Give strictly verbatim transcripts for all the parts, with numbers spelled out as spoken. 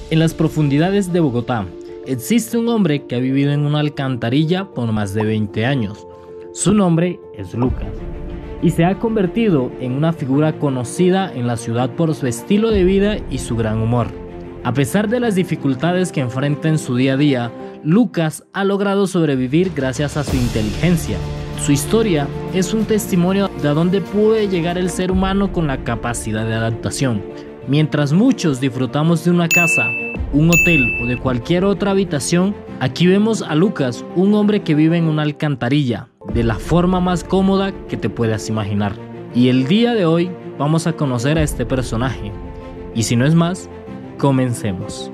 En las profundidades de Bogotá, existe un hombre que ha vivido en una alcantarilla por más de veinte años. Su nombre es Lucas y se ha convertido en una figura conocida en la ciudad por su estilo de vida y su gran humor. A pesar de las dificultades que enfrenta en su día a día, Lucas ha logrado sobrevivir gracias a su inteligencia. Su historia es un testimonio de a dónde puede llegar el ser humano con la capacidad de adaptación. Mientras muchos disfrutamos de una casa, un hotel o de cualquier otra habitación, aquí vemos a Lucas, un hombre que vive en una alcantarilla, de la forma más cómoda que te puedas imaginar. Y el día de hoy vamos a conocer a este personaje. Y si no es más, comencemos.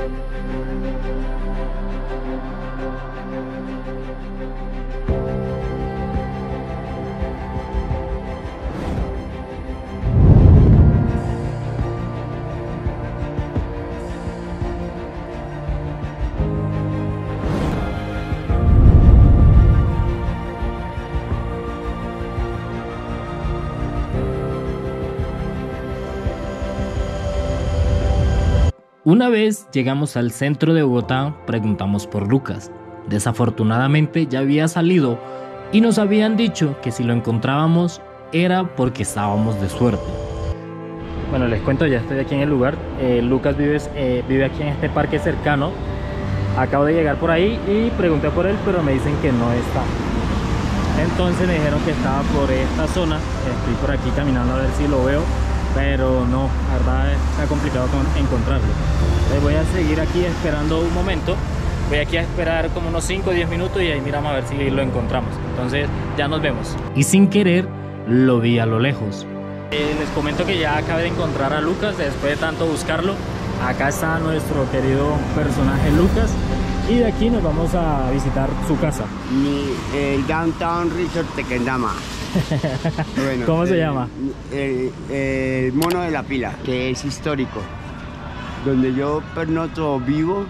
Una vez llegamos al centro de Bogotá, preguntamos por Lucas. Desafortunadamente ya había salido y nos habían dicho que si lo encontrábamos era porque estábamos de suerte. Bueno, les cuento, ya estoy aquí en el lugar. Eh, Lucas vive, eh, vive aquí en este parque cercano. Acabo de llegar por ahí y pregunté por él, pero me dicen que no está. Entonces me dijeron que estaba por esta zona. Estoy por aquí caminando a ver si lo veo, pero no, la verdad está complicado encontrarlo. Entonces voy a seguir aquí esperando un momento. Voy aquí a esperar como unos cinco o diez minutos y ahí miramos a ver si lo encontramos. Entonces ya nos vemos. Y sin querer lo vi a lo lejos. Eh, les comento que ya acabé de encontrar a Lucas después de tanto buscarlo. Acá está nuestro querido personaje Lucas. Y de aquí nos vamos a visitar su casa. Mi, el Downtown Resort Tequendama. Bueno, ¿cómo se el, llama? El, el Mono de la Pila, que es histórico. Donde yo pernoto vivo.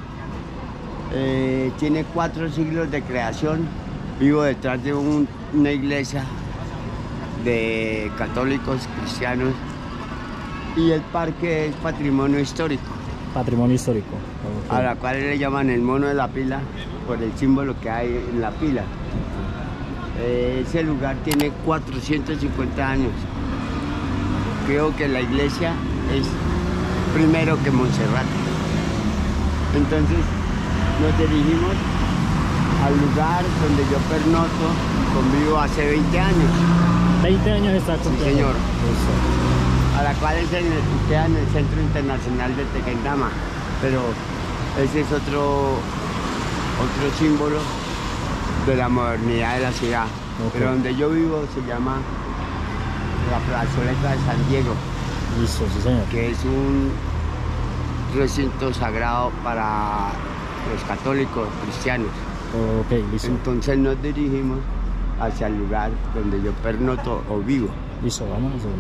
Eh, tiene cuatro siglos de creación. Vivo detrás de un, una iglesia de católicos, cristianos. Y el parque es patrimonio histórico. Patrimonio histórico. Okay. A la cual le llaman el Mono de la Pila por el símbolo que hay en la pila. Eh, ese lugar tiene cuatrocientos cincuenta años. Creo que la iglesia es primero que Montserrat. Entonces nos dirigimos al lugar donde yo pernoto, convivo hace veinte años. veinte años está con. Sí, señor. Eso. A la cual es en el, queda en el Centro Internacional de Tequendama. Pero ese es otro, otro símbolo de la modernidad de la ciudad. Okay. Pero donde yo vivo se llama la Plazoleta de San Diego. Listo, sí, señor. Que es un recinto sagrado para los católicos cristianos. Ok, listo. Entonces nos dirigimos hacia el lugar donde yo pernoto o vivo. Listo, vámonos uno.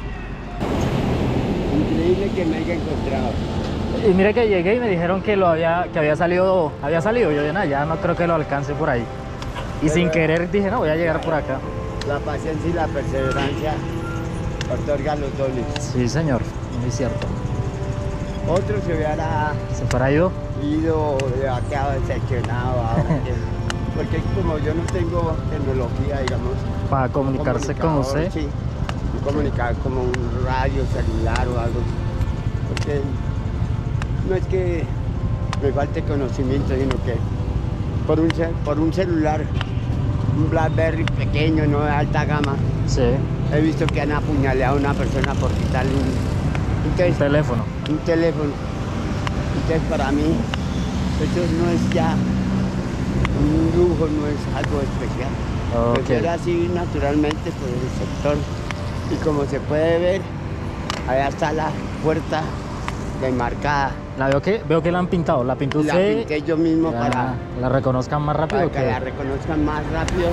Increíble que me haya encontrado. Y mire que llegué y me dijeron que lo había, que había salido, había salido. Yo dije, no, ya no creo que lo alcance por ahí. Y pero, sin querer dije, no, voy a llegar por acá. La paciencia y la perseverancia otorgan los dones. Sí, señor, muy cierto. Otro se hubiera... ¿Se fuera ido? Ido, ha quedado decepcionado. Porque como yo no tengo tecnología, digamos... Para comunicarse con usted. Sí, comunicar como un radio, celular o algo. Porque no es que me falte conocimiento, sino que por un, por un celular, un BlackBerry pequeño, no de alta gama, sí, he visto que han apuñaleado a una persona por quitarle un, entonces, un teléfono. Un teléfono. Entonces para mí, eso no es ya un lujo, no es algo especial. Okay. Pues era así naturalmente por el sector. Y como se puede ver, allá está la puerta demarcada. La veo que veo que la han pintado, la pintó usted. La pinté yo mismo la, para la reconozcan más rápido. Para que, que la reconozcan más rápido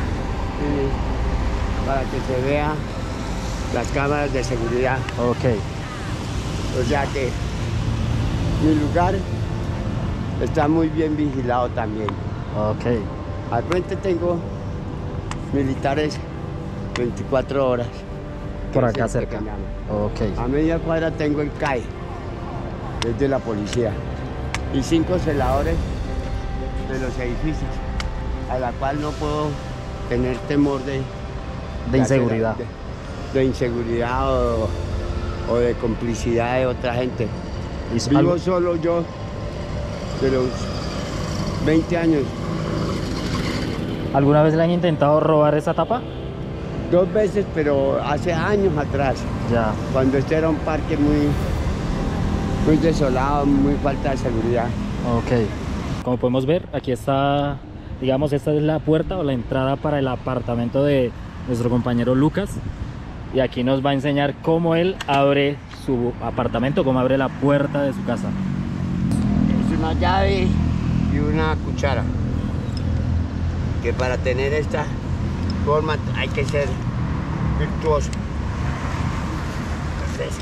y para que se vea las cámaras de seguridad. Ok. O sea que mi lugar está muy bien vigilado también. Ok. Al frente tengo militares veinticuatro horas. Por acá cerca. Ok. A media cuadra tengo el C A E. es de la policía, y cinco celadores de los edificios, a la cual no puedo tener temor de, De de inseguridad. hacer- de, de inseguridad o, o de complicidad de otra gente. Listo. Vivo ¿Algo- solo yo de los veinte años. ¿Alguna vez le han intentado robar esa tapa? Dos veces, pero hace años atrás, Ya. cuando este era un parque muy, muy desolado, muy falta de seguridad. Ok. Como podemos ver, aquí está, digamos, esta es la puerta o la entrada para el apartamento de nuestro compañero Lucas. Y aquí nos va a enseñar cómo él abre su apartamento, cómo abre la puerta de su casa. Es una llave y una cuchara. Que para tener esta forma hay que ser virtuoso. Entonces,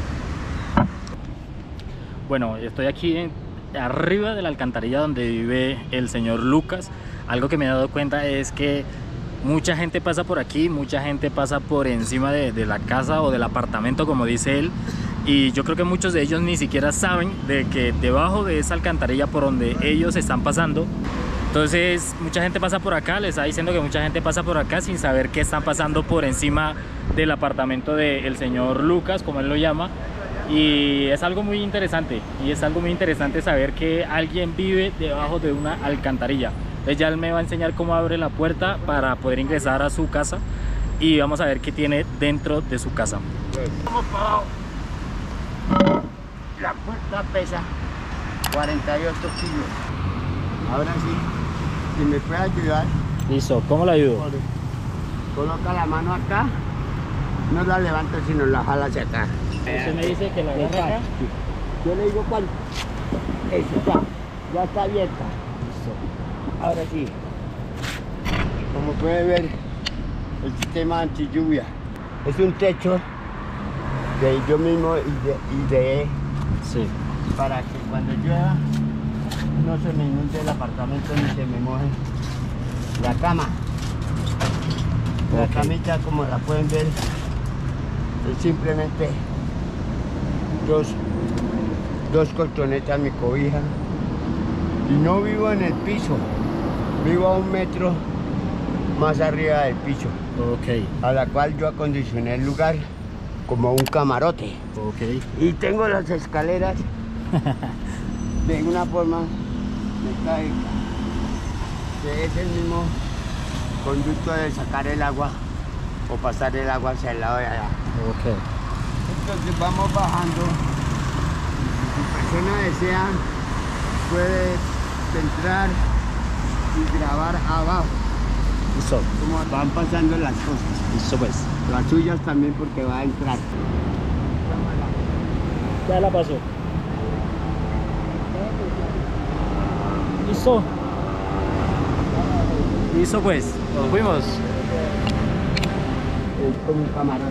Bueno, estoy aquí en- arriba de la alcantarilla donde vive el señor Lucas. Algo que me he dado cuenta es que mucha gente pasa por aquí, mucha gente pasa por encima de, de la casa o del apartamento, como dice él. Y yo creo que muchos de ellos ni siquiera saben de que debajo de esa alcantarilla por donde ellos están pasando, entonces mucha gente pasa por acá, les está diciendo que mucha gente pasa por acá sin saber que están pasando por encima del apartamento del señor Lucas, como él lo llama. Y es algo muy interesante, y es algo muy interesante saber que alguien vive debajo de una alcantarilla. Entonces ya él me va a enseñar cómo abre la puerta para poder ingresar a su casa y vamos a ver qué tiene dentro de su casa. vamos para abajo. La puerta pesa cuarenta y ocho kilos. Ahora sí, si me puede ayudar, Listo, ¿cómo le ayudo? coloca la mano acá, no la levanta sino la jala hacia acá. Usted me dice que la agarra acá. Yo le digo cuál. Eso está, ya está abierta. Ahora sí, como puede ver, el sistema anti lluvia es un techo de yo mismo y de, y de Sí. para que cuando llueva no se me inunde el apartamento ni se me moje la cama. La Ok. camita, como la pueden ver, es simplemente dos, dos colchonetas, mi cobija. Y no vivo en el piso, vivo a un metro más arriba del piso, Ok, a la cual yo acondicioné el lugar como un camarote. ok. Y tengo las escaleras de una forma mecánica, que es el mismo conducto de sacar el agua o pasar el agua hacia el lado de allá. Ok. Entonces vamos bajando. Si la persona desea, puede entrar y grabar abajo, Listo, como van pasando las cosas. listo pues. Las suyas también, porque va a entrar. Ya la pasó. Listo. Listo pues, nos fuimos. Es como un camarote.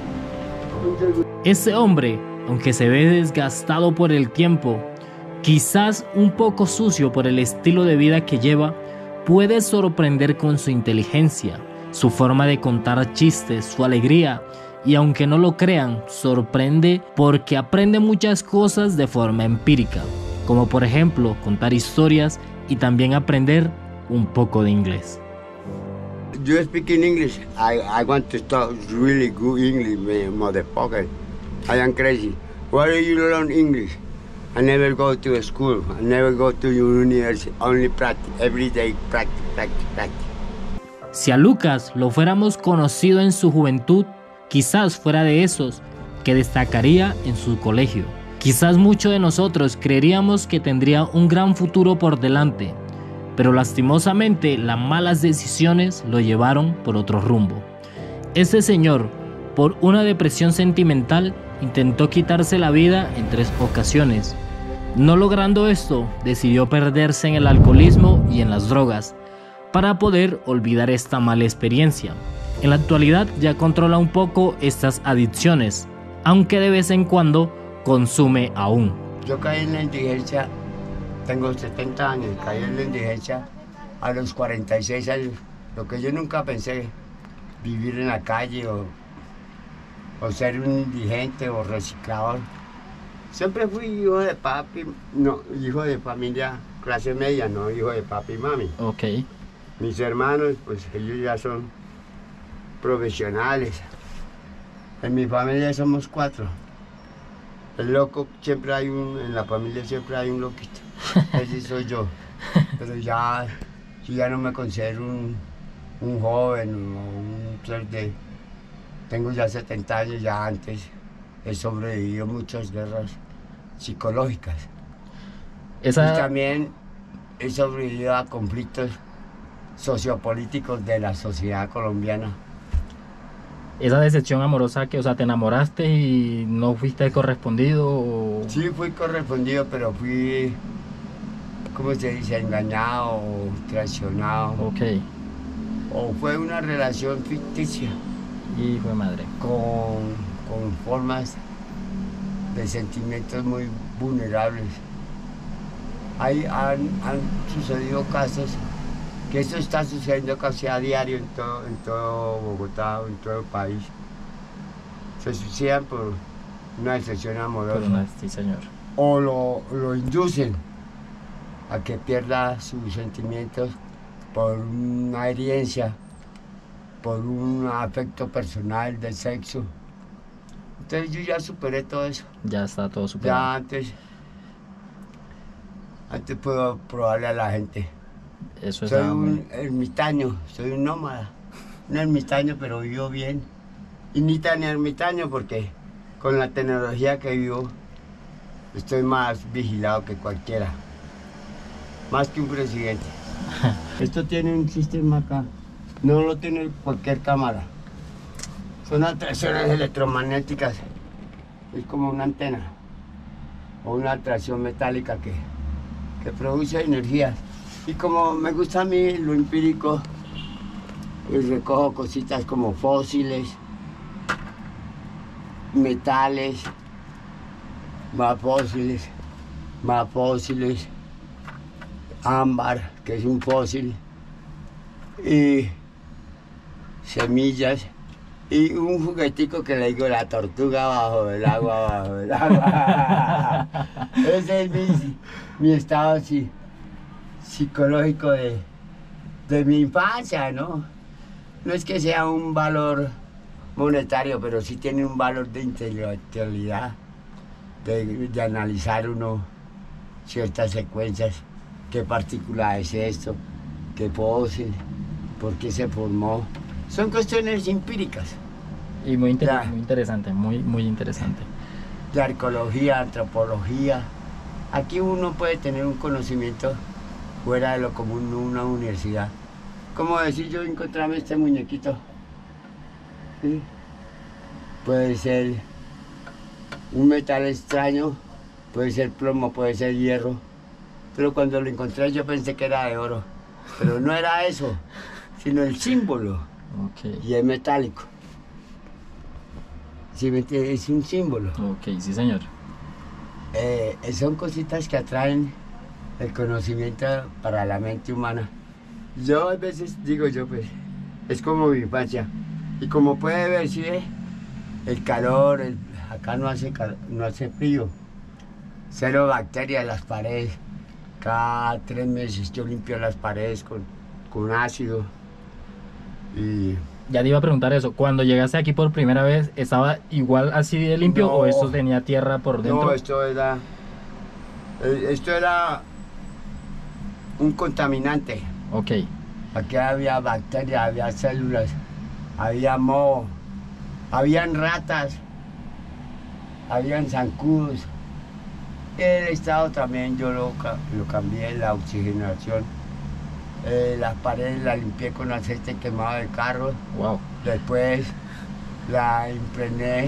Ese hombre, aunque se ve desgastado por el tiempo, quizás un poco sucio por el estilo de vida que lleva, puede sorprender con su inteligencia, su forma de contar chistes, su alegría, y aunque no lo crean, sorprende porque aprende muchas cosas de forma empírica, como por ejemplo contar historias y también aprender un poco de inglés. You speak in English? I, I want to talk really good English, man, motherfucker. I am crazy. Why do you learn English? I never go to school. I never go to university. Only practice. Every day practice, practice, practice. Si a Lucas lo fuéramos conocido en su juventud, quizás fuera de esos que destacaría en su colegio. Quizás muchos de nosotros creeríamos que tendría un gran futuro por delante, pero lastimosamente las malas decisiones lo llevaron por otro rumbo. Ese señor, por una depresión sentimental, intentó quitarse la vida en tres ocasiones. No logrando esto, decidió perderse en el alcoholismo y en las drogas, para poder olvidar esta mala experiencia. En la actualidad ya controla un poco estas adicciones, aunque de vez en cuando consume aún. Yo caí en la indigencia, tengo setenta años, caí en la indigencia a los cuarenta y seis años. Lo que yo nunca pensé, vivir en la calle o, o ser un indigente o reciclador. Siempre fui hijo de papi, no, hijo de familia clase media, no hijo de papi y mami. Ok. Mis hermanos, pues ellos ya son profesionales. En mi familia somos cuatro. El loco, siempre hay un, en la familia siempre hay un loquito. Ese soy yo. Pero ya, yo ya no me considero un, un joven o un ser de... Tengo ya setenta años, ya antes he sobrevivido muchas guerras psicológicas. Esa... Y también he sobrevivido a conflictos sociopolíticos de la sociedad colombiana. Esa decepción amorosa que, o sea, te enamoraste y no fuiste correspondido o... Sí, fui correspondido, pero fui, ¿cómo se dice? Engañado o traicionado. Ok. O fue una relación ficticia. Hijo de madre. Con, con formas de sentimientos muy vulnerables. Hay, han, han sucedido casos, que eso está sucediendo casi a diario en todo, en todo Bogotá, en todo el país. Se suicidan por una decepción amorosa. Por una, sí, señor. O lo, lo inducen a que pierda sus sentimientos por una herencia, por un afecto personal de sexo. Entonces yo ya superé todo eso. Ya está todo superado. Ya antes, antes puedo probarle a la gente. Eso es soy muy... un ermitaño, soy un nómada. Un ermitaño, pero vivo bien. Y ni tan ermitaño porque con la tecnología que vivo estoy más vigilado que cualquiera. Más que un presidente. Esto tiene un sistema acá. No lo tiene cualquier cámara. Son atracciones electromagnéticas. Es como una antena. O una atracción metálica que, que produce energía. Y como me gusta a mí lo empírico, pues recojo cositas como fósiles, metales, más fósiles, más fósiles, ámbar, que es un fósil, y semillas, y un juguetico que le digo la tortuga bajo el agua, bajo el agua. Ese es mi, mi estado así, psicológico de, de mi infancia, ¿no? No es que sea un valor monetario, pero sí tiene un valor de intelectualidad, de, de analizar uno ciertas secuencias, qué partícula es esto, qué fósil, por qué se formó. Son cuestiones empíricas. Y muy, inter ya. muy interesante, muy, muy interesante. De arqueología, antropología. Aquí uno puede tener un conocimiento fuera de lo común en una universidad. Como decir yo encontrarme este muñequito. ¿Sí? Puede ser un metal extraño, puede ser plomo, puede ser hierro. Pero cuando lo encontré yo pensé que era de oro. Pero no era eso, sino el símbolo. Okay. Y es metálico. ¿Sí me entiendes? Es un símbolo. Ok, sí señor. Eh, son cositas que atraen el conocimiento para la mente humana. Yo a veces digo yo, pues, es como mi infancia. Y como puede ver, ¿sí ve? El calor, el, acá no hace, no hace frío. Cero bacterias en las paredes. Cada tres meses yo limpio las paredes con, con ácido. Y... Ya te iba a preguntar eso, cuando llegaste aquí por primera vez, ¿estaba igual así de limpio no, o esto tenía tierra por dentro? No, esto era, esto era un contaminante. Ok. Aquí había bacterias, había células, había moho, habían ratas, habían zancudos. El estado también yo lo, lo cambié, la oxigenación. Eh, las paredes las limpié con aceite quemado de carro. Wow. Después la impregné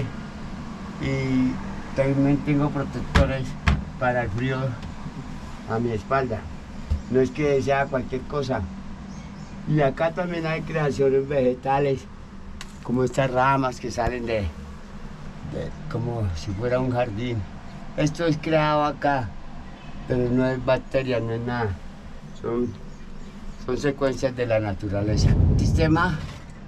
y también tengo protectores para el frío a mi espalda. No es que sea cualquier cosa. Y acá también hay creaciones vegetales, como estas ramas que salen de, de como si fuera un jardín. Esto es creado acá, pero no es bacteria, no es nada. Son Son secuencias de la naturaleza. Sistema,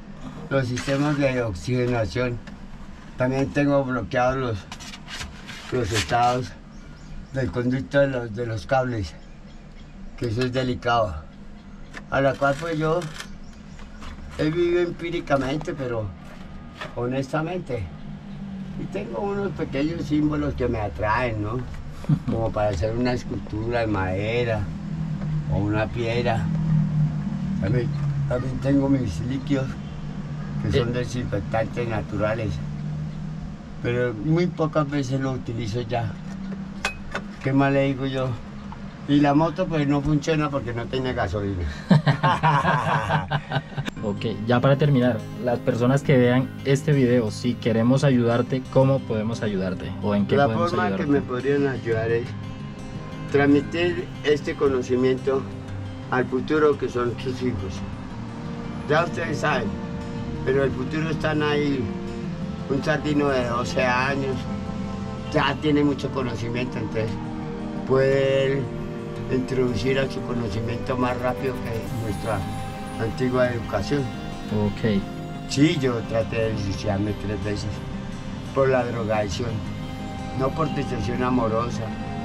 los sistemas de oxigenación. También tengo bloqueados los, los estados del conducto de los, de los cables, que eso es delicado. A la cual pues yo he vivido empíricamente, pero honestamente. Y tengo unos pequeños símbolos que me atraen, ¿no? Como para hacer una escultura de madera o una piedra. También, también tengo mis líquidos, que son desinfectantes naturales. Pero muy pocas veces lo utilizo ya. ¿Qué más le digo yo? Y la moto pues no funciona porque no tiene gasolina. Ok, ya para terminar, las personas que vean este video, si queremos ayudarte, ¿cómo podemos ayudarte? ¿O en qué La podemos forma ayudarte? que me podrían ayudar es transmitir este conocimiento al futuro, que son sus hijos. Ya ustedes saben, pero el futuro están ahí. Un sardino de doce años ya tiene mucho conocimiento, entonces puede introducir a su conocimiento más rápido que nuestra antigua educación. Ok. Sí, yo traté de suicidarme tres veces por la drogadicción, no por decepción amorosa,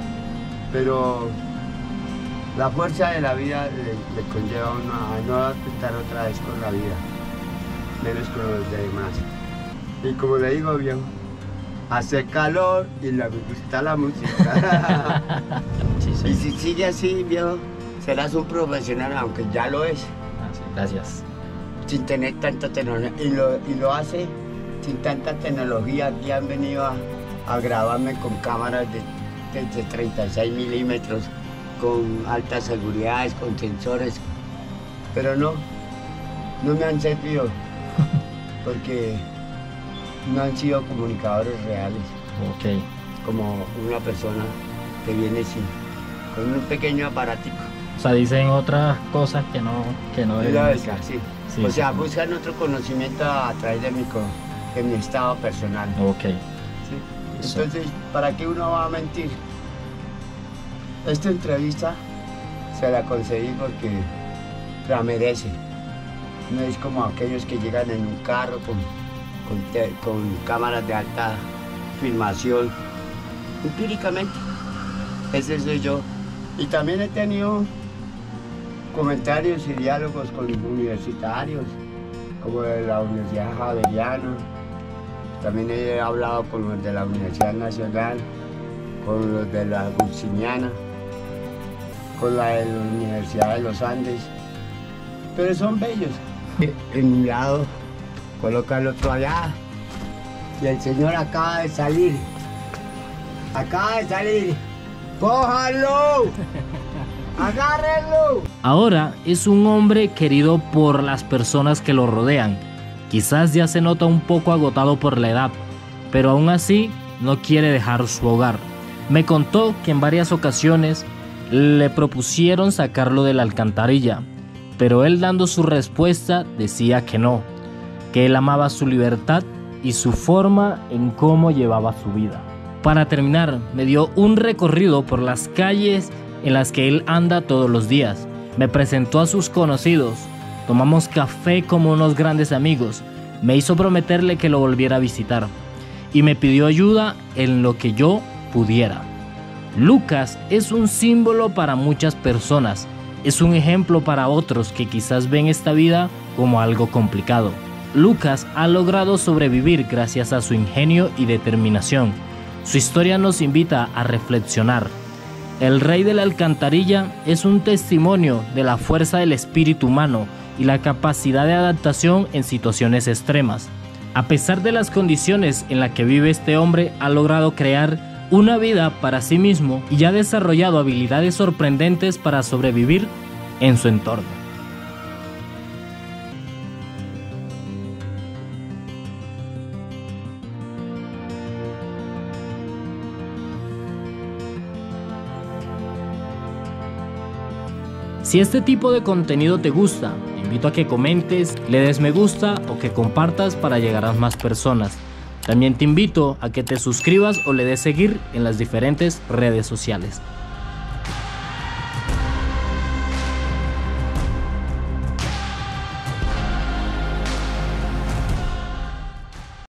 pero la fuerza de la vida le, le conlleva a uno a no atentar otra vez con la vida, menos con los demás. Y como le digo, viejo, hace calor y le gusta la música. Sí, sí. Y si sigue así, viejo, serás un profesional, aunque ya lo es. Ah, sí, gracias. Sin tener tanta tecnología. Y lo, y lo hace sin tanta tecnología. Aquí han venido a, a grabarme con cámaras de, de, de treinta y seis milímetros, con altas seguridades, con sensores. Pero no, no me han servido. Porque no han sido comunicadores reales. Ok. Como una persona que viene sin, con un pequeño aparatico. O sea, dicen otras cosas que no, que no deben Lógica, decir. sí. Sí, O sea, sí. buscan otro conocimiento a través de mi, co- de mi estado personal. Ok. ¿Sí? Eso. Entonces, ¿para qué uno va a mentir? Esta entrevista se la concedí porque la merece. No es como aquellos que llegan en un carro con, con, te- con cámaras de alta filmación. Empíricamente, ese soy yo. Y también he tenido comentarios y diálogos con universitarios, como de la Universidad Javeriana. También he hablado con los de la Universidad Nacional, con los de la Agustiniana, con la de la Universidad de los Andes. Pero son bellos. En un lado coloca el otro allá y el señor acaba de salir. Acaba de salir. ¡Cójanlo! ¡Agárrenlo! Ahora es un hombre querido por las personas que lo rodean. Quizás ya se nota un poco agotado por la edad, pero aún así no quiere dejar su hogar. Me contó que en varias ocasiones le propusieron sacarlo de la alcantarilla, pero él, dando su respuesta, decía que no, que él amaba su libertad y su forma en cómo llevaba su vida. Para terminar, me dio un recorrido por las calles en las que él anda todos los días. Me presentó a sus conocidos, tomamos café como unos grandes amigos, me hizo prometerle que lo volviera a visitar y me pidió ayuda en lo que yo pudiera. Lucas es un símbolo para muchas personas, es un ejemplo para otros que quizás ven esta vida como algo complicado. Lucas ha logrado sobrevivir gracias a su ingenio y determinación. Su historia nos invita a reflexionar. El rey de la alcantarilla es un testimonio de la fuerza del espíritu humano y la capacidad de adaptación en situaciones extremas. A pesar de las condiciones en las que vive este hombre, ha logrado crear una vida para sí mismo y ha desarrollado habilidades sorprendentes para sobrevivir en su entorno. Si este tipo de contenido te gusta, te invito a que comentes, le des me gusta o que compartas para llegar a más personas. También te invito a que te suscribas o le des seguir en las diferentes redes sociales.